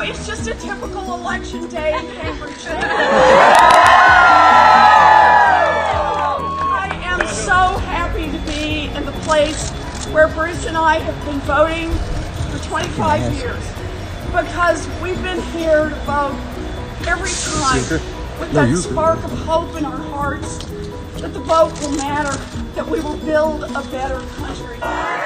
it's just a typical election day in Cambridge. I am so happy to be in the place where Bruce and I have been voting for 25 years, because we've been here to vote every time with that spark of hope in our hearts that the vote will matter, that we will build a better country.